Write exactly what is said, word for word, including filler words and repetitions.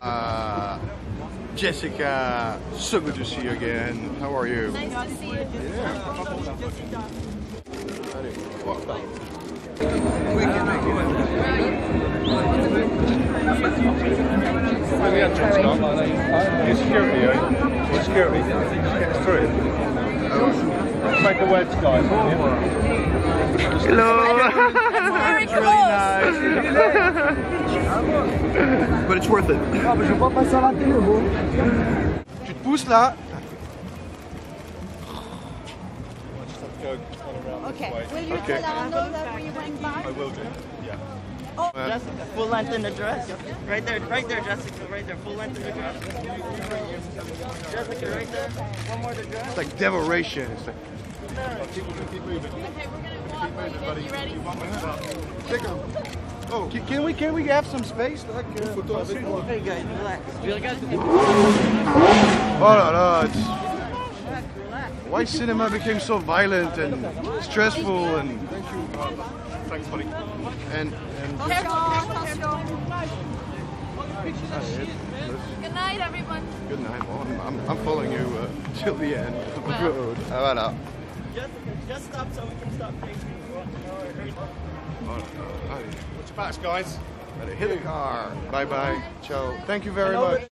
Uh, Jessica, so good to see you again. How are you? Nice to see you. Your security, eh? Your security. Get through. Make the wedge, guys. Hello. Very It's really nice. But it's worth it. Tu te pousses là. Okay. Will you Okay. tell Arno that we went by? I will do. Yeah. Oh. Jessica, full length in the dress. Right there, right there, Jessica, right there, full length in the dress. Jessica, right there. One more to dress. It's like devoration. It's like, Keep moving, keep moving. Okay, we're gonna walk while you get you ready. take a, oh, can, can we can we have some space? Like, uh, Hey guys, relax. oh no, no, it's why cinema became so violent and stressful and Thanks, buddy. and and Good night, everyone. good night. Well, I'm, I'm I'm following you uh, till the end of the road. Voilà. Jessica, just stop so we can stop taking. Oh, Watch your backs, guys. Hit the car. Bye bye. Ciao. Thank you very much.